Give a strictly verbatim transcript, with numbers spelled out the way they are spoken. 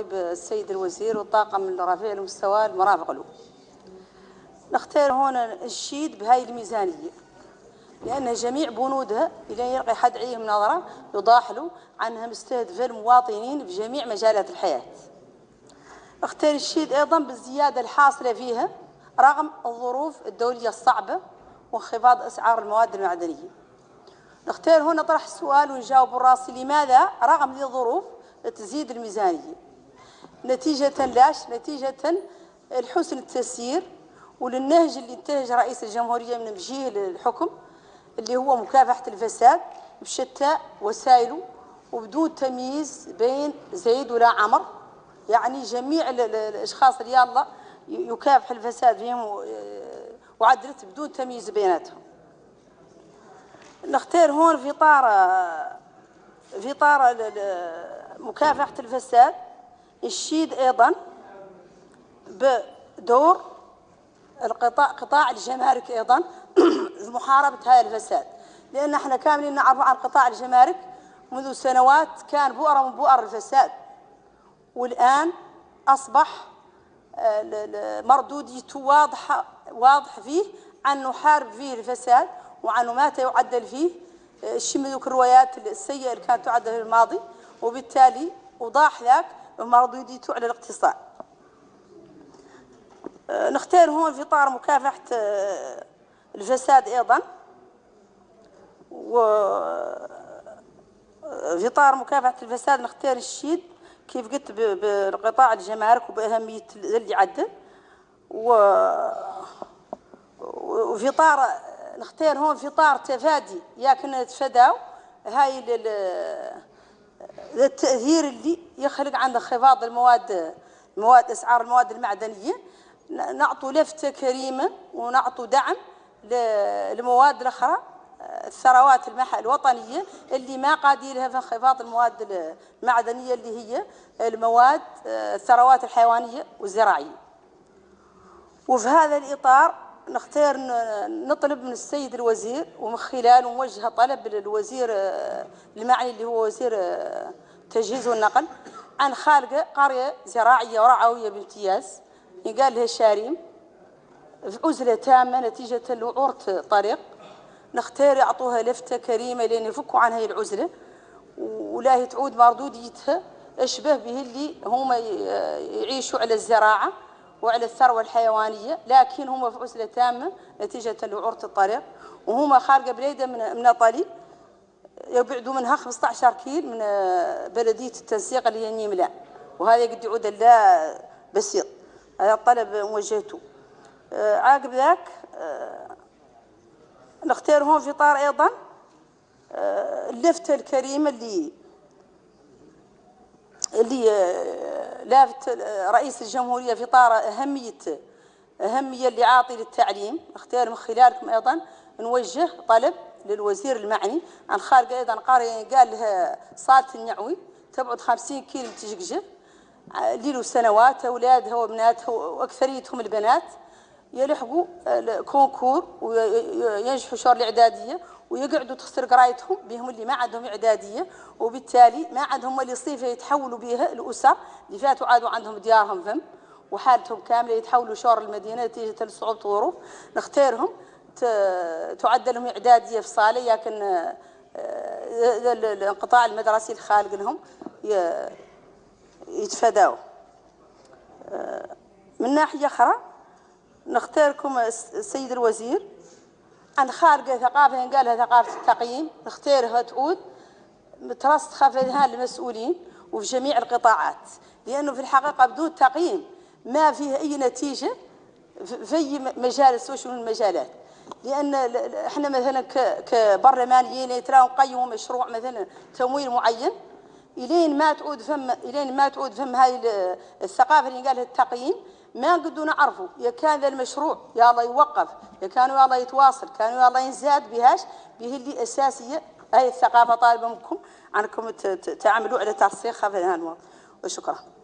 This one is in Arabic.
السيد الوزير والطاقم الرفيع المستوى المرافق له. نختار هنا الشيد بهاي الميزانية لأن جميع بنودها إلى يلقي حد عليهم نظرة يضاحلوا عنها مستهدفة المواطنين في جميع مجالات الحياة. اختار الشيد أيضا بالزيادة الحاصلة فيها رغم الظروف الدولية الصعبة وانخفاض أسعار المواد المعدنية. نختار هنا طرح السؤال ونجاوب الراسي لماذا رغم ذي الظروف تزيد الميزانية؟ نتيجة لاش؟ نتيجة الحسن التسيير وللنهج اللي انتهج رئيس الجمهورية من وجهه للحكم اللي هو مكافحة الفساد بشتى وسائله وبدون تمييز بين زيد ولا عمر، يعني جميع الأشخاص اللي يلا يكافح الفساد فيهم وعدلت بدون تمييز بيناتهم. نختار هون في طار في طار مكافحة الفساد الشيد أيضا بدور القطاع قطاع الجمارك أيضا في محاربة هذا الفساد، لأن احنا كاملين نعرف عن قطاع الجمارك منذ سنوات كان بؤرة من بؤر الفساد، والآن أصبح مردوديته واضحة واضح فيه أن نحارب فيه الفساد وعنه ما يعدل فيه الشيء من ذوك الروايات السيئة اللي كانت تعدل في الماضي، وبالتالي وضاح ذاك مردوديته على الاقتصاد. نختار هون في طار مكافحة الفساد أيضا وفي طار مكافحة الفساد نختار الشيد كيف قلت بالقطاع الجمارك وبأهمية اللي عدل، وفي طار نختار هون في طار تفادي يا كنا نتفاداو هاي التأثير اللي يخلق عند انخفاض المواد المواد أسعار المواد المعدنية، نعطوا لفتة كريمة ونعطوا دعم للمواد الأخرى الثروات الوطنية اللي ما قادي لها في انخفاض المواد المعدنية اللي هي المواد الثروات الحيوانية والزراعية. وفي هذا الإطار نختار نطلب من السيد الوزير ومن خلاله موجهة طلب للوزير المعني اللي هو وزير التجهيز والنقل عن خالق قرية زراعية ورعوية بامتياز يقال لها شاريم في عزلة تامة نتيجة لوعورة طريق. نختار يعطوها لفتة كريمة لين يفكوا عن هاي العزلة ولا تعود مردوديتها اشبه به اللي هم يعيشوا على الزراعة وعلى الثروة الحيوانية، لكن هم في عزلة تامة نتيجة لوعورة الطريق، وهم خارجة بليدة من من طلي يبعدوا منها خمسة عشر كيل من بلدية التنسيق اللي هي نيملان، وهذا قد يعود لا بسيط. هذا الطلب موجهته. عقب ذاك نختار هون في طار أيضا اللفتة الكريمة اللي اللي لافت رئيس الجمهورية في طار أهمية أهمية اللي عاطي للتعليم. نختار من خلالكم أيضا نوجه طلب للوزير المعني عن خارج أيضا قرية قال لها صالة النعوي تبعد خمسين كيلو من تجقجة، اللي له سنوات أولادها وبناتها وأكثريتهم البنات يلحقوا الكونكور وينجحوا شهر الإعدادية ويقعدوا تخسر قرايتهم بهم اللي ما عندهم إعدادية، وبالتالي ما عندهم اللي صيفة يتحولوا بها الأسر اللي فاتوا عادوا عندهم ديارهم فم وحالتهم كاملة يتحولوا شهر المدينة نتيجة لصعوبة الظروف. نختارهم تعدل لهم إعدادية في صالة، لكن الانقطاع المدرسي الخالق لهم يتفاداوا. من ناحية أخرى نختاركم السيد الوزير عن خارج ثقافة قالها ثقافة التقييم، نختارها تعود مترسخة في أذهان المسؤولين وفي جميع القطاعات، لأنه في الحقيقة بدون تقييم ما فيه أي نتيجة في أي مجال سوش من المجالات. لأن احنا مثلا كبرلمانيين يتراو نقيموا مشروع مثلا تمويل معين إلين ما تعود فم إلين ما تعود فم هاي الثقافة اللي قالها التقييم ما نقدروا نعرفوا يا كان ذا المشروع يا الله يوقف يا كانوا يا الله يتواصل كانوا يا الله ينزاد بهاش به اللي أساسية. هاي الثقافة طالبة منكم عنكم تعملوا على ترسيخها في هذا الوقت. وشكرا.